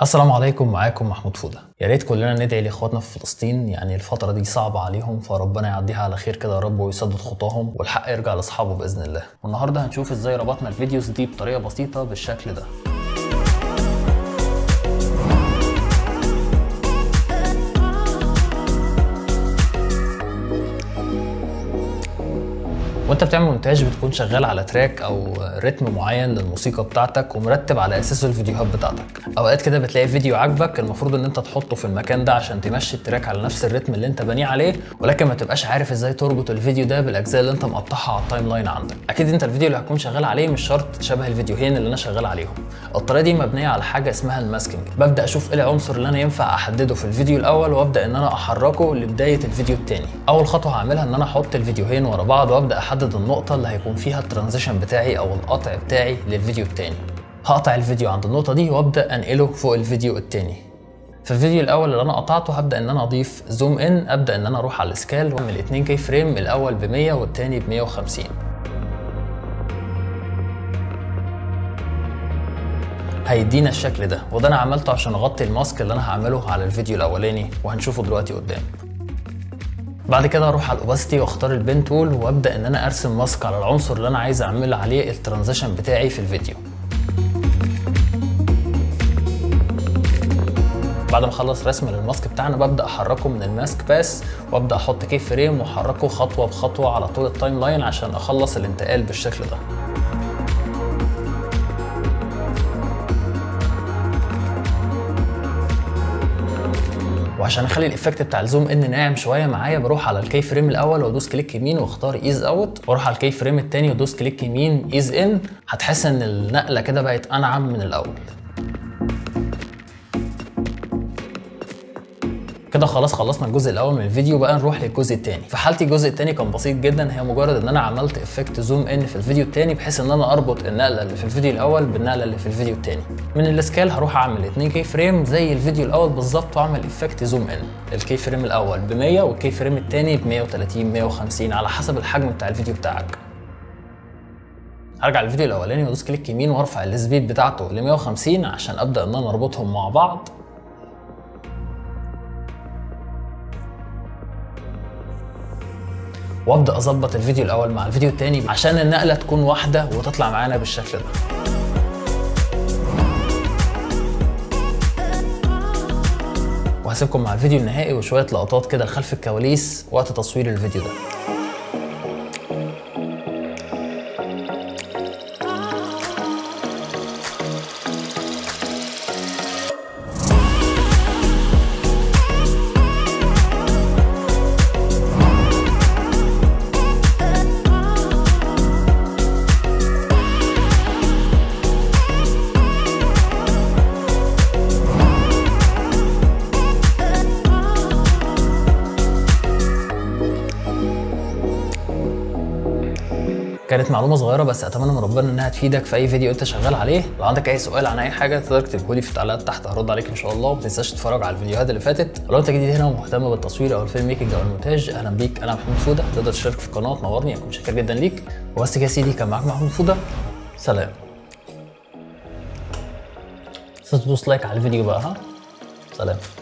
السلام عليكم، معاكم محمود فودة. يا ريت كلنا ندعي لاخواتنا في فلسطين، يعني الفترة دي صعبة عليهم، فربنا يعديها على خير كده يا رب ويسدد خطاهم والحق يرجع لاصحابه باذن الله. والنهارده هنشوف ازاي ربطنا الفيديوز دي بطريقة بسيطة بالشكل ده. وانت بتعمل مونتاج بتكون شغال على تراك او رتم معين للموسيقى بتاعتك ومرتب على اساسه الفيديوهات بتاعتك. اوقات كده بتلاقي فيديو عاجبك، المفروض ان انت تحطه في المكان ده عشان تمشي التراك على نفس الرتم اللي انت بانيه عليه، ولكن ما تبقاش عارف ازاي تربط الفيديو ده بالاجزاء اللي انت مقطعها على التايم لاين عندك. اكيد انت الفيديو اللي هتكون شغال عليه مش شرط شبه الفيديوهين اللي انا شغال عليهم. الطريقه دي مبنيه على حاجه اسمها الماسكينج. ببدا اشوف ايه العنصر اللي انا ينفع احدده في الفيديو الاول وابدا ان انا احركه لبدايه الفيديو الثاني. اول خطوه هعملها ان انا احط الفيديوهين ورا بعض وابدا احدد النقطه اللي هيكون فيها الترانزيشن بتاعي او القطع بتاعي للفيديو التاني. هقطع الفيديو عند النقطة دي وابدأ انقله فوق الفيديو التاني. في الفيديو الاول اللي انا قطعته هبدأ ان انا اضيف زوم ان، ابدأ ان انا اروح على السكال واعمل 2 كي فريم، الاول ب 100 والتاني ب 150. هيدينا الشكل ده، وده انا عملته عشان اغطي الماسك اللي انا هعمله على الفيديو الاولاني وهنشوفه دلوقتي قدام. بعد كده اروح على الاوباسيتي واختار البين تول وابدا ان انا ارسم ماسك على العنصر اللي انا عايز اعمل عليه الترانزيشن بتاعي في الفيديو. بعد ما اخلص رسم للماسك بتاعنا ببدا احركه من الماسك باس وابدا احط كي فريم واحركه خطوه بخطوه على طول التايم لاين عشان اخلص الانتقال بالشكل ده. وعشان اخلي الايفكت بتاع الزوم ان ناعم شويه معايا بروح على الكي فريم الاول وادوس كليك يمين واختار ايز اوت، واروح على الكي فريم الثاني وادوس كليك يمين ايز ان. هتحس ان النقله كده بقت انعم من الاول. كده خلاص خلصنا الجزء الاول من الفيديو، بقى نروح للجزء الثاني. في حالتي الجزء الثاني كان بسيط جدا، هي مجرد ان انا عملت افكت زوم ان في الفيديو الثاني بحيث ان انا اربط النقله اللي في الفيديو الاول بالنقله اللي في الفيديو الثاني. من السكال هروح اعمل 2 كي فريم زي الفيديو الاول بالظبط واعمل افكت زوم ان. الكي فريم الاول ب 100 والكي فريم الثاني ب 130 150 على حسب الحجم بتاع الفيديو بتاعك. هرجع للفيديو الاولاني وادوس كليك يمين وارفع السبيد بتاعته ل 150 عشان ابدا ان انا اربطهم مع بعض. وابدا اظبط الفيديو الاول مع الفيديو الثاني عشان النقله تكون واحده وتطلع معانا بالشكل ده. وهسيبكم مع الفيديو النهائي وشويه لقطات كده لخلف الكواليس وقت تصوير الفيديو ده. كانت معلومه صغيره بس اتمنى من ربنا انها تفيدك في اي فيديو انت شغال عليه. لو عندك اي سؤال عن اي حاجه تقدر تكتبه لي في التعليقات تحت، هرد عليك ان شاء الله. وما تنساش تتفرج على الفيديوهات اللي فاتت. ولو انت جديد هنا ومهتم بالتصوير او الفيلم ميكنج او المونتاج، اهلا بيك، انا محمود فوده. تقدر تشترك في القناه تنورني، اكون شاكر جدا ليك. وبس كده يا سيدي، كان معاك محمود فوده، سلام. تدوس لايك على الفيديو بقى، ها، سلام.